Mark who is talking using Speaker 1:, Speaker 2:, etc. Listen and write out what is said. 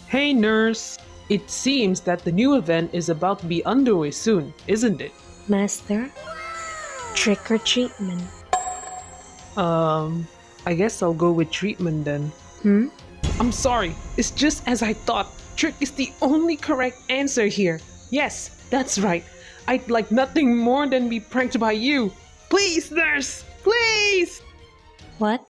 Speaker 1: Hey nurse! It seems that the new event is about to be underway soon, isn't it?
Speaker 2: Master, trick or treatment?
Speaker 1: I guess I'll go with treatment then.
Speaker 2: Hmm?
Speaker 1: I'm sorry, it's just as I thought. Trick is the only correct answer here. Yes, that's right. I'd like nothing more than be pranked by you. Please, nurse! Please!
Speaker 2: What?